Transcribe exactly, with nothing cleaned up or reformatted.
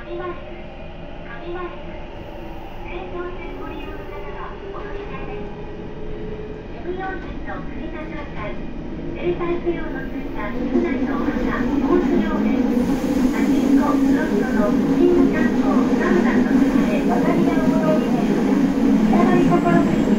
上回りです。上回りです。京葉線ご利用の方はお乗り換えです。じゅうよんせんの藤田状態。停滞不良のついた室内のお肌、コース用です。パチンコ、スロットの新無担保、サウナの中で渡り合うものになります。下がり心地